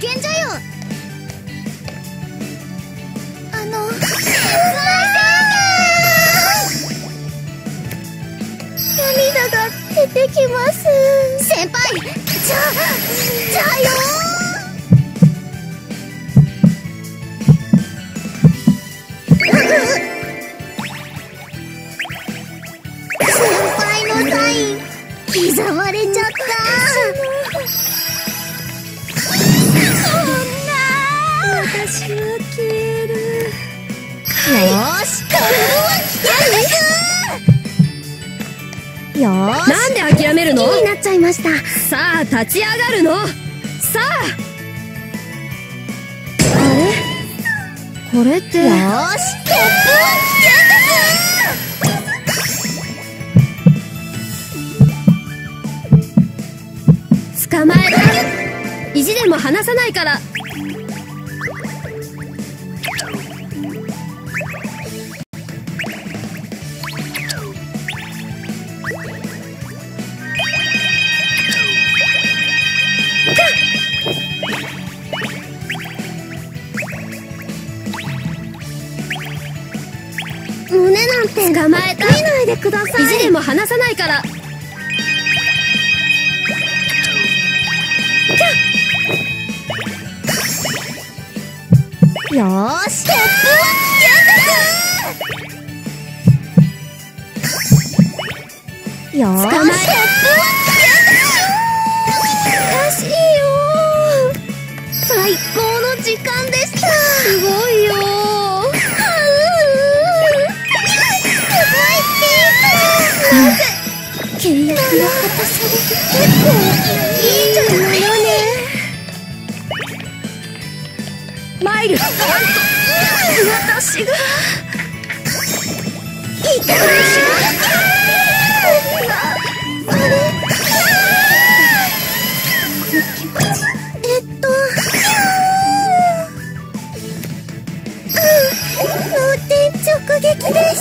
険じゃよ。涙が出てきます。先輩、じゃあよ先輩のサイン刻まれちゃった。そんな私は消える。よーし、よーし。 なんで諦めるの？ 好きになっちゃいました。 さあ立ち上がるの。さあ。 あれ？これって。よーし、突風は捕まえた。意地でも離さないから。 胸なんて捕まえた。 見ないでください。 意地でも離さないから。 よーし、突風よーし、 捕まえた。 悔しいよー。最高の時間でした。 すごいよー。 契約が果たされて結構いいじゃないよね。 マイル。 私が痛い。あれ？脳天直撃でした。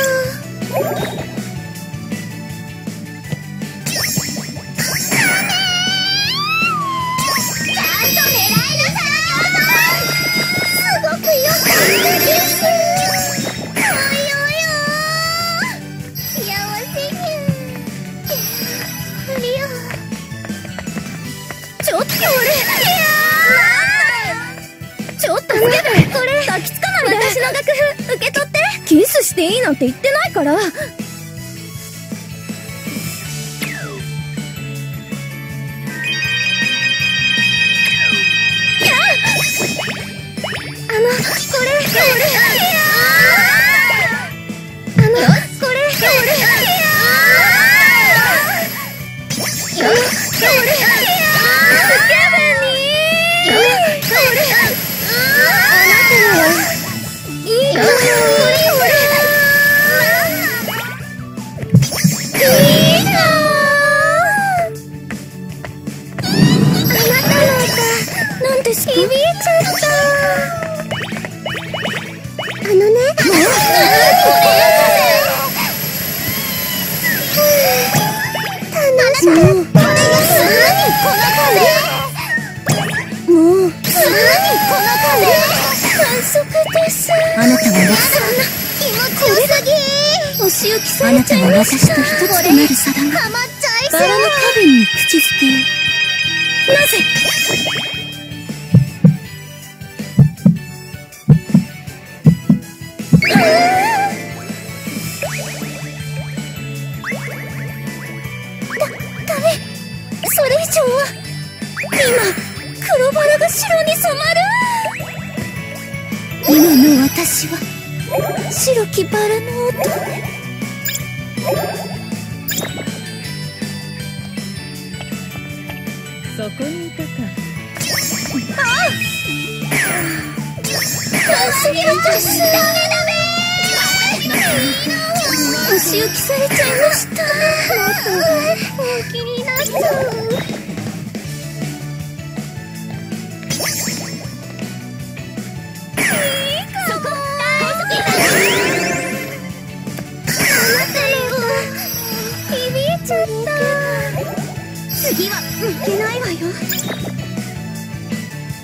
抱きつかないで。私の楽譜受け取って。キスしていいなんて言ってないから。これ仕置きされちゃいました。私と一つとなる定め。ハマっちゃいそう。バラの花瓶に口づけ。なぜ？ダメ。それ以上は。今、黒バラが白に染まる。今の私は白きバラの乙女。 そこにいたか。 ダメ。お仕置きされちゃいました。本気になっちゃう。次は負けないわよ。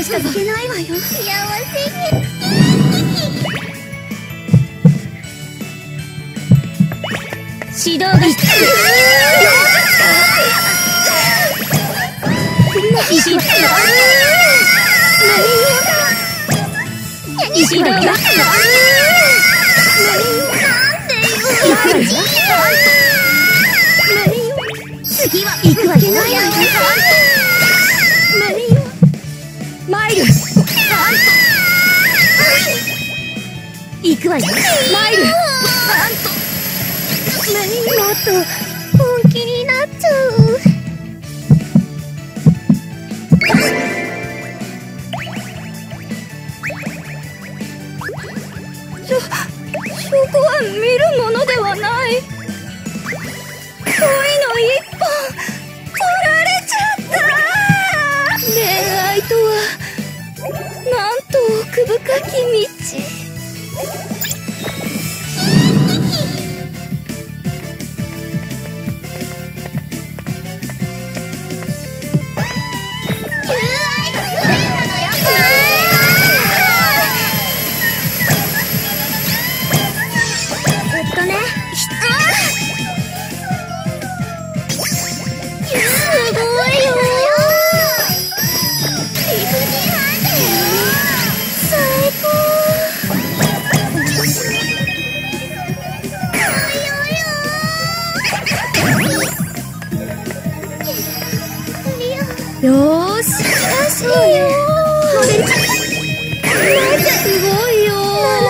したぞ。いけないわよ。幸せに。指導が必要。指導が必要。次は行くわよ。マイル。行くわよ。マイル。もっと本気になっちゃう。そこは見るものではない。恋の一本取られちゃった。恋愛とはなんと奥深き道。よーし、らしいよ。すごいよ。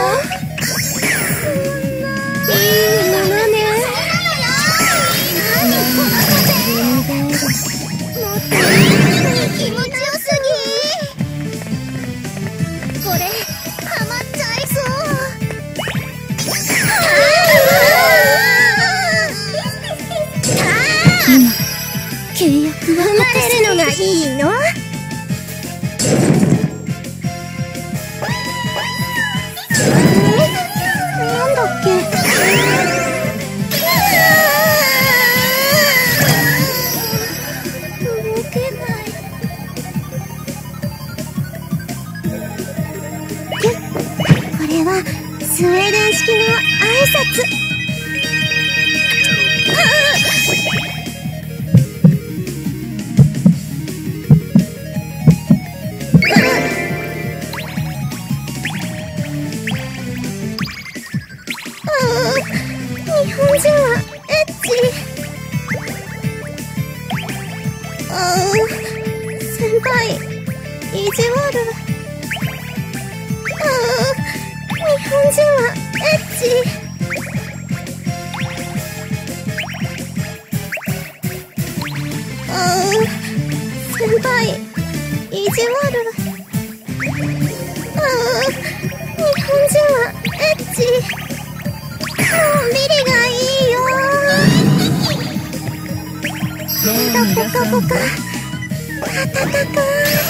いいものね。もっと気持ちよすぎ。これハマっちゃいそう。今契約は生まれるのがいいの？なんだっけ？動けない。これはスウェーデン式の挨拶。日本人はエッチ。先輩意地悪。日本人はエッチ。先輩意地悪。日本人はエッチ。のんびりがいいよ。ポカポカ暖かい。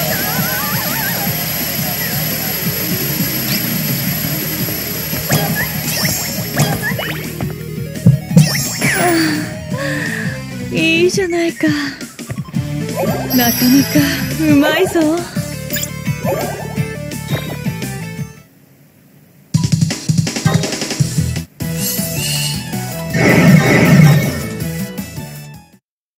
いいじゃないか。なかなかうまいぞ。